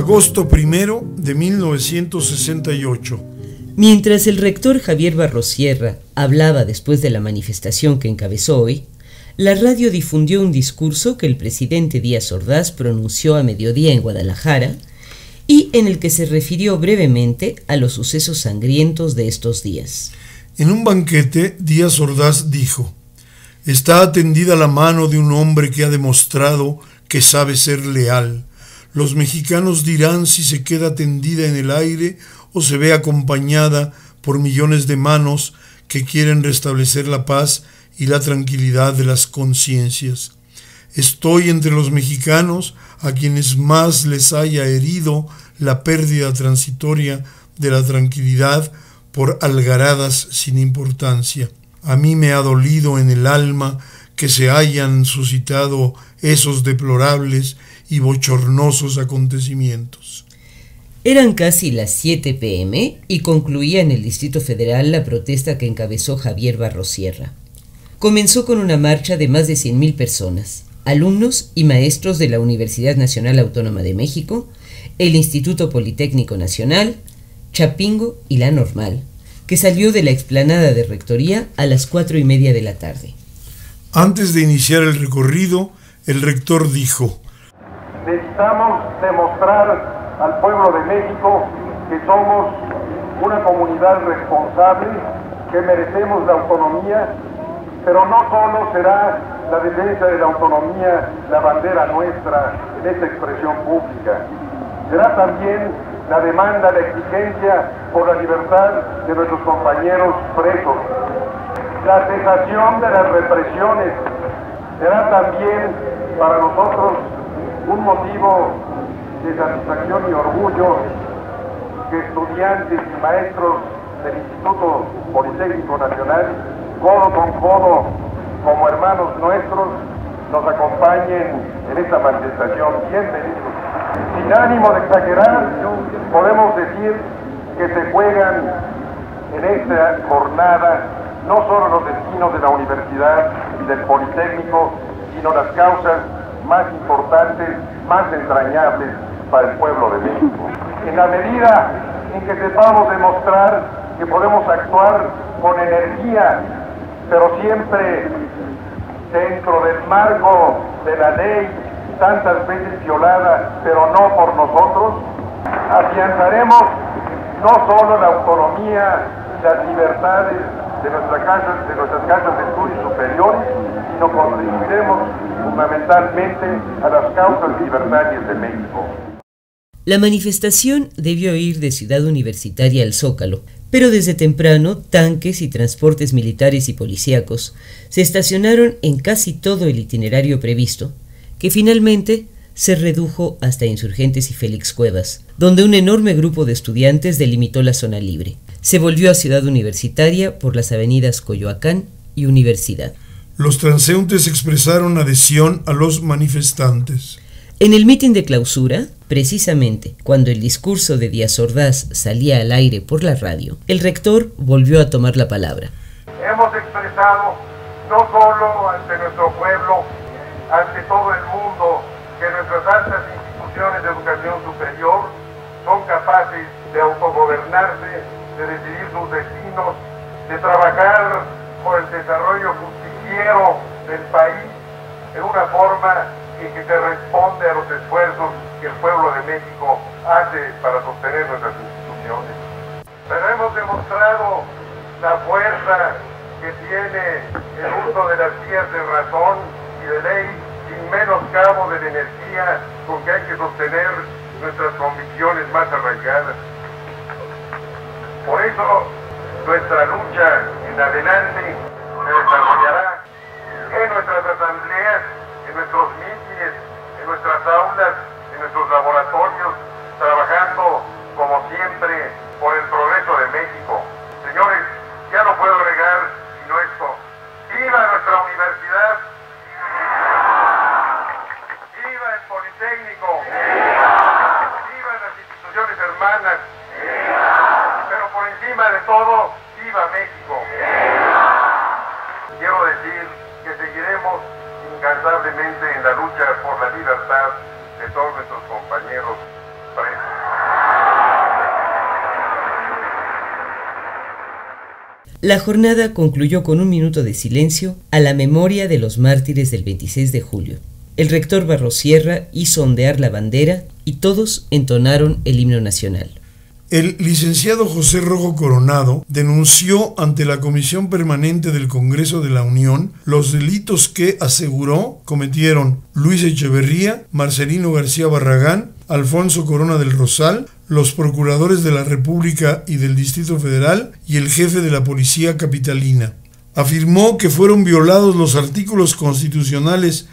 Agosto 1 de 1968. Mientras el rector Javier Barrosierra hablaba después de la manifestación que encabezó hoy, la radio difundió un discurso que el presidente Díaz Ordaz pronunció a mediodía en Guadalajara y en el que se refirió brevemente a los sucesos sangrientos de estos días. En un banquete, Díaz Ordaz dijo: «Está atendida la mano de un hombre que ha demostrado que sabe ser leal. Los mexicanos dirán si se queda tendida en el aire o se ve acompañada por millones de manos que quieren restablecer la paz y la tranquilidad de las conciencias. Estoy entre los mexicanos a quienes más les haya herido la pérdida transitoria de la tranquilidad por algaradas sin importancia. A mí me ha dolido en el alma que se hayan suscitado esos deplorables y bochornosos acontecimientos». Eran casi las 7 p.m. y concluía en el Distrito Federal la protesta que encabezó Javier Barrosierra. Comenzó con una marcha de más de 100,000 personas, alumnos y maestros de la Universidad Nacional Autónoma de México, el Instituto Politécnico Nacional, Chapingo y La Normal, que salió de la explanada de Rectoría a las 4:30 de la tarde. Antes de iniciar el recorrido, el rector dijo: «Necesitamos demostrar al pueblo de México que somos una comunidad responsable, que merecemos la autonomía, pero no solo será la defensa de la autonomía la bandera nuestra en esta expresión pública, será también la demanda, la exigencia por la libertad de nuestros compañeros presos, la cesación de las represiones, será también para nosotros un motivo de satisfacción y orgullo que estudiantes y maestros del Instituto Politécnico Nacional, codo con codo, como hermanos nuestros, nos acompañen en esta manifestación. Bienvenidos. Sin ánimo de exagerar, podemos decir que se juegan en esta jornada no solo los destinos de la universidad y del Politécnico, sino las causas más importantes, más entrañables para el pueblo de México. En la medida en que sepamos demostrar que podemos actuar con energía, pero siempre dentro del marco de la ley, tantas veces violada, pero no por nosotros, afianzaremos no solo la autonomía y las libertades de nuestras casas de estudios superiores, sino contribuiremos fundamentalmente a las causas libertarias de México. La manifestación debió ir de Ciudad Universitaria al Zócalo, pero desde temprano tanques y transportes militares y policíacos se estacionaron en casi todo el itinerario previsto, que finalmente se redujo hasta Insurgentes y Félix Cuevas, donde un enorme grupo de estudiantes delimitó la zona libre. Se volvió a Ciudad Universitaria por las avenidas Coyoacán y Universidad. Los transeúntes expresaron adhesión a los manifestantes. En el mitin de clausura, precisamente cuando el discurso de Díaz Ordaz salía al aire por la radio, el rector volvió a tomar la palabra. Hemos expresado no solo ante nuestro pueblo, ante todo el mundo, que nuestras altas instituciones de educación superior son capaces de autogobernarse, de decidir sus destinos, de trabajar por el desarrollo justiciero del país en una forma en que se responde a los esfuerzos que el pueblo de México hace para sostener nuestras instituciones. Pero hemos demostrado la fuerza que tiene el uso de las vías de razón y de ley, sin menoscabo de la energía con que hay que sostener nuestras convicciones más arraigadas. Por eso, nuestra lucha en adelante se desarrollará en nuestras asambleas, en nuestros mítines, en nuestras aulas, en nuestros laboratorios, trabajando como siempre por el progreso de México. Señores, ya no puedo agregar sino esto: ¡viva nuestra universidad! ¡Viva el Politécnico! ¡Viva las instituciones hermanas! Pero por encima de todo, ¡viva México! Quiero decir que seguiremos incansablemente en la lucha por la libertad de todos nuestros compañeros La jornada concluyó con un minuto de silencio a la memoria de los mártires del 26 de julio. El rector Barrosierra hizo ondear la bandera y todos entonaron el himno nacional. El licenciado José Rojo Coronado denunció ante la Comisión Permanente del Congreso de la Unión los delitos que, aseguró, cometieron Luis Echeverría, Marcelino García Barragán, Alfonso Corona del Rosal, los procuradores de la República y del Distrito Federal y el jefe de la Policía Capitalina. Afirmó que fueron violados los artículos constitucionales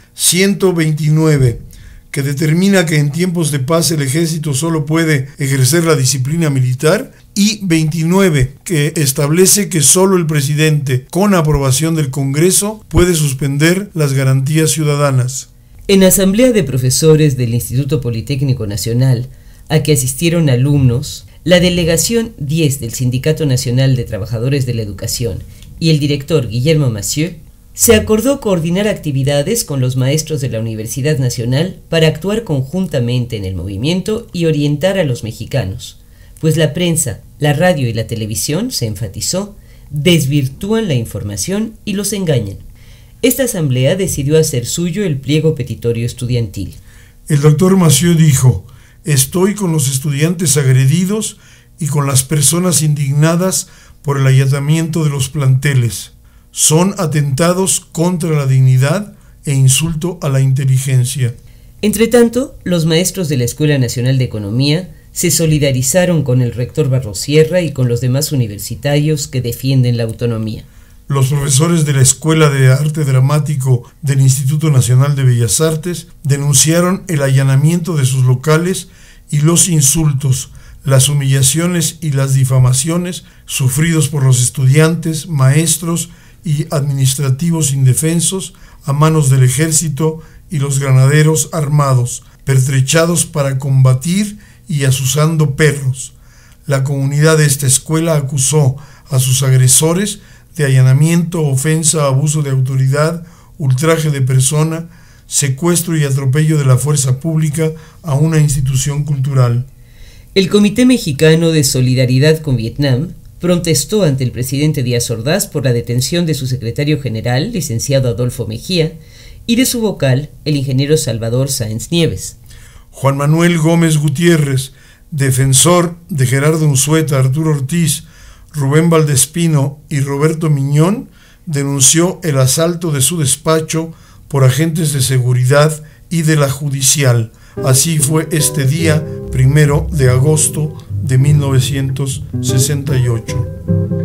129, que determina que en tiempos de paz el ejército solo puede ejercer la disciplina militar, y 29, que establece que solo el presidente, con aprobación del Congreso, puede suspender las garantías ciudadanas. En asamblea de profesores del Instituto Politécnico Nacional, a que asistieron alumnos, la delegación 10 del Sindicato Nacional de Trabajadores de la Educación y el director Guillermo Massieu, se acordó coordinar actividades con los maestros de la Universidad Nacional para actuar conjuntamente en el movimiento y orientar a los mexicanos, pues la prensa, la radio y la televisión, se enfatizó, desvirtúan la información y los engañan. Esta asamblea decidió hacer suyo el pliego petitorio estudiantil. El doctor Massieu dijo: estoy con los estudiantes agredidos y con las personas indignadas por el allanamiento de los planteles. Son atentados contra la dignidad e insulto a la inteligencia. Entretanto, los maestros de la Escuela Nacional de Economía se solidarizaron con el rector Barrosierra y con los demás universitarios que defienden la autonomía. Los profesores de la Escuela de Arte Dramático del Instituto Nacional de Bellas Artes denunciaron el allanamiento de sus locales y los insultos, las humillaciones y las difamaciones sufridos por los estudiantes, maestros y administrativos indefensos a manos del ejército y los granaderos armados, pertrechados para combatir y azuzando perros. La comunidad de esta escuela acusó a sus agresores de allanamiento, ofensa, abuso de autoridad, ultraje de persona, secuestro y atropello de la fuerza pública a una institución cultural. El Comité Mexicano de Solidaridad con Vietnam protestó ante el presidente Díaz Ordaz por la detención de su secretario general, licenciado Adolfo Mejía, y de su vocal, el ingeniero Salvador Sáenz Nieves. Juan Manuel Gómez Gutiérrez, defensor de Gerardo Unzueta, Arturo Ortiz, Rubén Valdespino y Roberto Miñón, denunció el asalto de su despacho por agentes de seguridad y de la judicial. Así fue este día 1 de agosto de 1968.